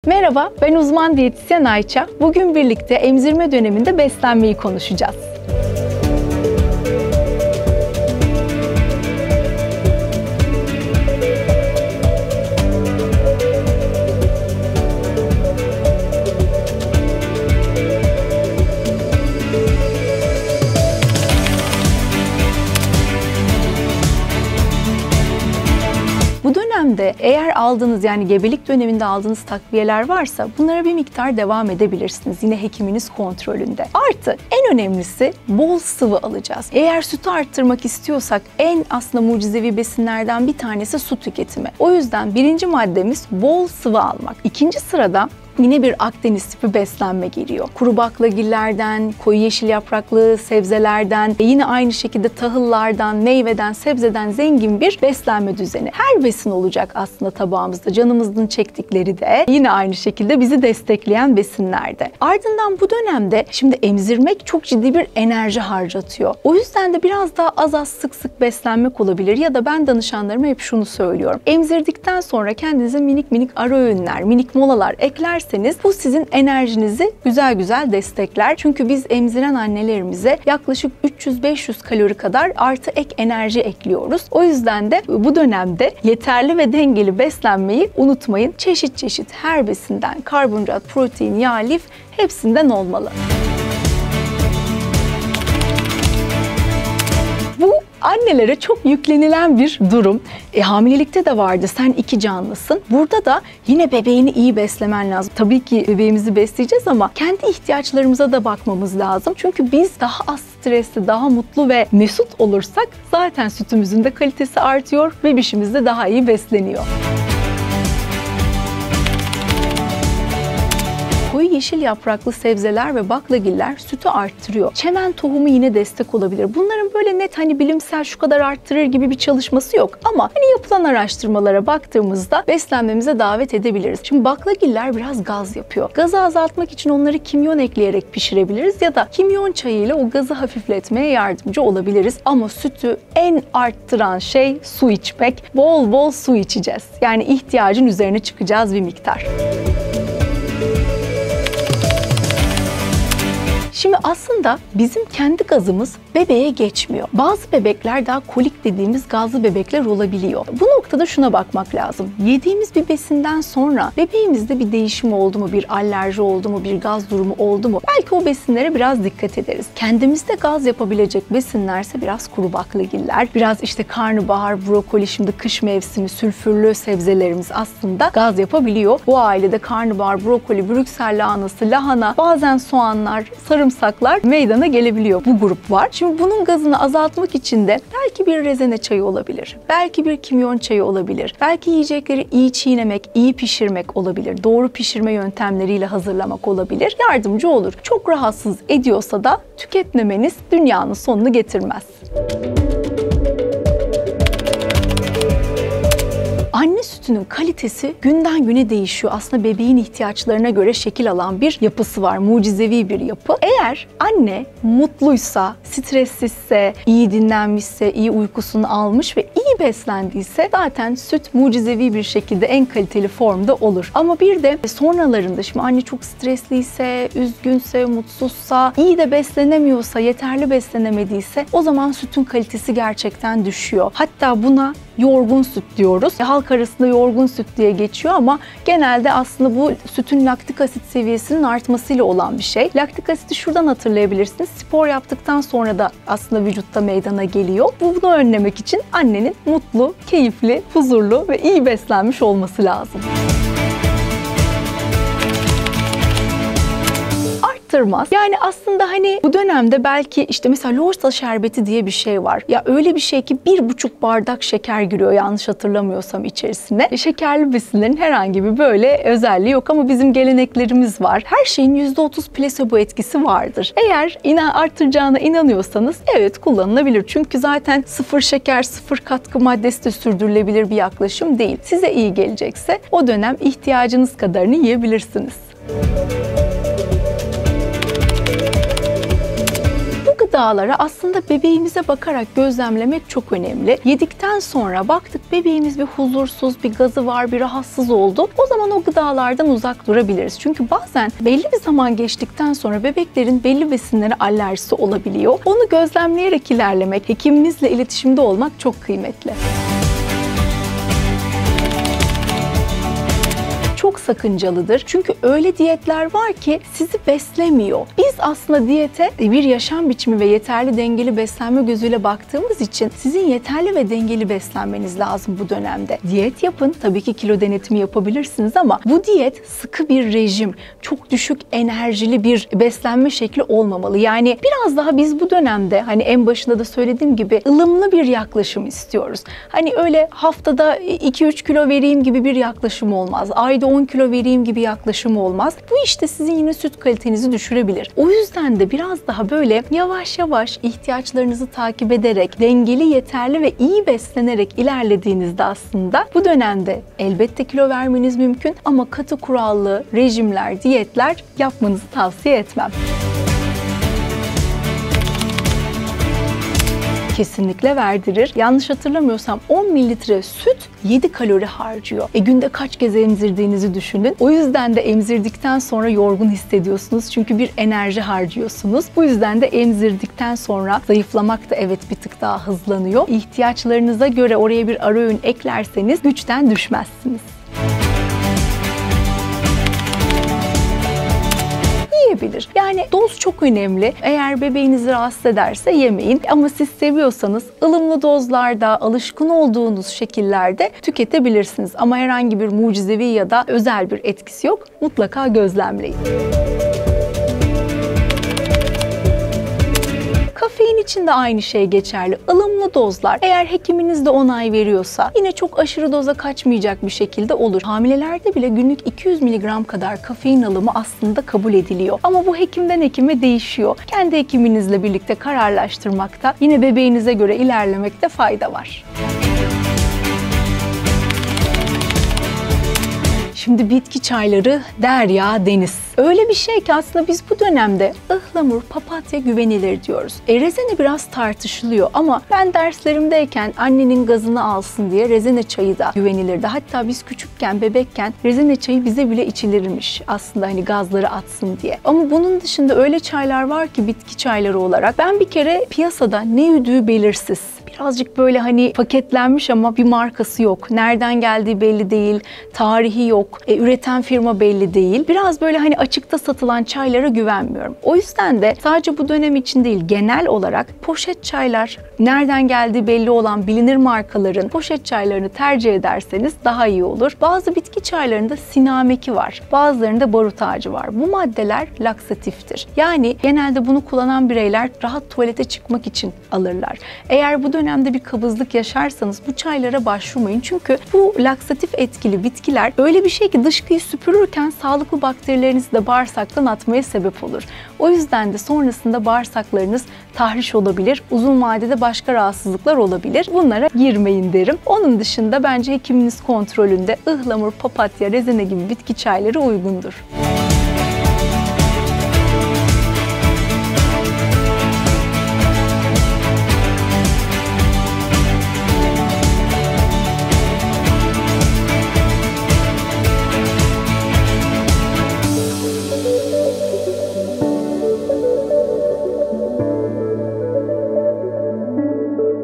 Merhaba, ben uzman diyetisyen Ayça. Bugün birlikte emzirme döneminde beslenmeyi konuşacağız. Bu dönemde eğer aldığınız yani gebelik döneminde aldığınız takviyeler varsa bunlara bir miktar devam edebilirsiniz. Yine hekiminiz kontrolünde. Artı en önemlisi bol sıvı alacağız. Eğer sütü arttırmak istiyorsak en aslında mucizevi besinlerden bir tanesi su tüketimi. O yüzden birinci maddemiz bol sıvı almak. İkinci sırada yine bir Akdeniz tipi beslenme geliyor. Kuru baklagillerden, koyu yeşil yapraklı sebzelerden, yine aynı şekilde tahıllardan, meyveden, sebzeden zengin bir beslenme düzeni. Her besin olacak aslında tabağımızda. Canımızın çektikleri de yine aynı şekilde bizi destekleyen besinlerde. Ardından bu dönemde şimdi emzirmek çok ciddi bir enerji harcatıyor. O yüzden de biraz daha az sık sık beslenmek olabilir ya da ben danışanlarıma hep şunu söylüyorum. Emzirdikten sonra kendinize minik ara öğünler, minik molalar eklerseniz bu sizin enerjinizi güzel destekler. Çünkü biz emziren annelerimize yaklaşık 300-500 kalori kadar artı ek enerji ekliyoruz. O yüzden de bu dönemde yeterli ve dengeli beslenmeyi unutmayın. Çeşit her besinden karbonhidrat, protein, yağ, lif hepsinden olmalı. Bu annelere çok yüklenilen bir durum. Hamilelikte de vardı. Sen iki canlısın. Burada da yine bebeğini iyi beslemen lazım. Tabii ki bebeğimizi besleyeceğiz ama kendi ihtiyaçlarımıza da bakmamız lazım. Çünkü biz daha az stresli, daha mutlu ve mesut olursak zaten sütümüzün de kalitesi artıyor, bebişimiz de daha iyi besleniyor. Koyu yeşil yapraklı sebzeler ve baklagiller sütü arttırıyor. Çemen tohumu yine destek olabilir. Bunların böyle net bilimsel şu kadar arttırır gibi bir çalışması yok. Ama yapılan araştırmalara baktığımızda beslenmemize davet edebiliriz. Şimdi baklagiller biraz gaz yapıyor. Gazı azaltmak için onları kimyon ekleyerek pişirebiliriz ya da kimyon çayıyla o gazı hafifletmeye yardımcı olabiliriz. Ama sütü en arttıran şey su içmek. Bol su içeceğiz. Yani ihtiyacın üzerine çıkacağız bir miktar. Şimdi aslında bizim kendi gazımız bebeğe geçmiyor. Bazı bebekler daha kolik dediğimiz gazlı bebekler olabiliyor. Bu noktada şuna bakmak lazım. Yediğimiz bir besinden sonra bebeğimizde bir değişim oldu mu, bir alerji oldu mu, bir gaz durumu oldu mu? Belki o besinlere biraz dikkat ederiz. Kendimizde gaz yapabilecek besinlerse biraz kuru baklagiller, biraz karnabahar, brokoli, şimdi kış mevsimi sülfürlü sebzelerimiz aslında gaz yapabiliyor. Bu ailede karnabahar, brokoli, Brüksel lahanası, lahana, bazen soğanlar, sarımsaklar meydana gelebiliyor. Bu grup var. Şimdi bunun gazını azaltmak için de belki bir rezene çayı olabilir. Belki bir kimyon çayı olabilir. Belki yiyecekleri iyi çiğnemek, iyi pişirmek olabilir. Doğru pişirme yöntemleriyle hazırlamak olabilir. Yardımcı olur. Çok rahatsız ediyorsa da tüketmemeniz dünyanın sonunu getirmez. Anne sütünün kalitesi günden güne değişiyor. Aslında bebeğin ihtiyaçlarına göre şekil alan bir yapısı var. Mucizevi bir yapı. Eğer anne mutluysa, stressizse, iyi dinlenmişse, iyi uykusunu almış ve iyi beslendiyse zaten süt mucizevi bir şekilde en kaliteli formda olur. Ama bir de sonralarında şimdi anne çok stresliyse, üzgünse, mutsuzsa, iyi de beslenemiyorsa, yeterli beslenemediyse o zaman sütün kalitesi gerçekten düşüyor. Hatta buna yorgun süt diyoruz. Halk arasında yorgun süt diye geçiyor ama genelde aslında bu sütün laktik asit seviyesinin artmasıyla olan bir şey. Laktik asiti şuradan hatırlayabilirsiniz. Spor yaptıktan sonra da aslında vücutta meydana geliyor. Bunu önlemek için annenin mutlu, keyifli, huzurlu ve iyi beslenmiş olması lazım. Yani aslında bu dönemde belki mesela loğusa şerbeti diye bir şey var. Ya öyle bir şey ki 1,5 bardak şeker giriyor yanlış hatırlamıyorsam içerisine. Şekerli besinlerin herhangi bir böyle özelliği yok ama bizim geleneklerimiz var. Her şeyin %30 plasebo etkisi vardır. Eğer arttıracağına inanıyorsanız evet kullanılabilir. Çünkü zaten sıfır şeker, sıfır katkı maddesi de sürdürülebilir bir yaklaşım değil. Size iyi gelecekse o dönem ihtiyacınız kadarını yiyebilirsiniz. gıdalara aslında bebeğimize bakarak gözlemlemek çok önemli. Yedikten sonra baktık bebeğimiz bir huzursuz, bir gazı var, bir rahatsız oldu. O zaman o gıdalardan uzak durabiliriz. Çünkü bazen belli bir zaman geçtikten sonra bebeklerin belli besinlere alerjisi olabiliyor. Onu gözlemleyerek ilerlemek, hekimimizle iletişimde olmak çok kıymetli. Çok sakıncalıdır. Çünkü öyle diyetler var ki sizi beslemiyor. Biz aslında diyete bir yaşam biçimi ve yeterli dengeli beslenme gözüyle baktığımız için sizin yeterli ve dengeli beslenmeniz lazım bu dönemde. Diyet yapın. Tabii ki kilo denetimi yapabilirsiniz ama bu diyet sıkı bir rejim, çok düşük enerjili bir beslenme şekli olmamalı. Yani biraz daha biz bu dönemde hani en başında da söylediğim gibi ılımlı bir yaklaşım istiyoruz. Hani öyle haftada 2-3 kilo vereyim gibi bir yaklaşım olmaz. Ayda 10 kilo vereyim gibi yaklaşım olmaz. Bu işte sizin yine süt kalitenizi düşürebilir. O yüzden de biraz daha böyle yavaş yavaş ihtiyaçlarınızı takip ederek, dengeli, yeterli ve iyi beslenerek ilerlediğinizde aslında bu dönemde elbette kilo vermeniz mümkün ama katı kurallı rejimler, diyetler yapmanızı tavsiye etmem. Kesinlikle verdirir. Yanlış hatırlamıyorsam 10 mililitre süt 7 kalori harcıyor. Günde kaç kez emzirdiğinizi düşünün. O yüzden de emzirdikten sonra yorgun hissediyorsunuz. Çünkü bir enerji harcıyorsunuz. Bu yüzden de emzirdikten sonra zayıflamak da evet bir tık daha hızlanıyor. İhtiyaçlarınıza göre oraya bir ara öğün eklerseniz güçten düşmezsiniz. Yiyebilir. Yani doz çok önemli. Eğer bebeğinizi rahatsız ederse yemeyin. Ama siz seviyorsanız ılımlı dozlarda, alışkın olduğunuz şekillerde tüketebilirsiniz. Ama herhangi bir mucizevi ya da özel bir etkisi yok. Mutlaka gözlemleyin. Kafein için de aynı şey geçerli. Ilımlı dozlar eğer hekiminiz de onay veriyorsa yine çok aşırı doza kaçmayacak bir şekilde olur. Hamilelerde bile günlük 200 mg kadar kafein alımı aslında kabul ediliyor. Ama bu hekimden hekime değişiyor. Kendi hekiminizle birlikte kararlaştırmakta, yine bebeğinize göre ilerlemekte fayda var. Şimdi bitki çayları derya deniz. Öyle bir şey ki aslında biz bu dönemde ıhlamur, papatya güvenilir diyoruz. Rezene biraz tartışılıyor ama ben derslerimdeyken annenin gazını alsın diye rezene çayı da güvenilirdi. Hatta biz küçükken, bebekken rezene çayı bize bile içilirmiş aslında hani gazları atsın diye. Ama bunun dışında öyle çaylar var ki bitki çayları olarak. Ben bir kere piyasada ne üdüğü belirsiz, birazcık böyle hani paketlenmiş ama bir markası yok. Nereden geldiği belli değil, tarihi yok, üreten firma belli değil. Biraz böyle hani açıkta satılan çaylara güvenmiyorum. O yüzden de sadece bu dönem için değil, genel olarak poşet çaylar, nereden geldiği belli olan bilinir markaların poşet çaylarını tercih ederseniz daha iyi olur. Bazı bitki çaylarında sinameki var, bazılarında barut ağacı var. Bu maddeler laksatiftir. Yani genelde bunu kullanan bireyler rahat tuvalete çıkmak için alırlar. Eğer bu dönemde bir kabızlık yaşarsanız bu çaylara başvurmayın. Çünkü bu laksatif etkili bitkiler öyle bir şey ki dışkıyı süpürürken sağlıklı bakterilerinizi de bağırsaktan atmaya sebep olur. O yüzden de sonrasında bağırsaklarınız tahriş olabilir. Uzun vadede başka rahatsızlıklar olabilir. Bunlara girmeyin derim. Onun dışında bence hekiminiz kontrolünde ıhlamur, papatya, rezene gibi bitki çayları uygundur.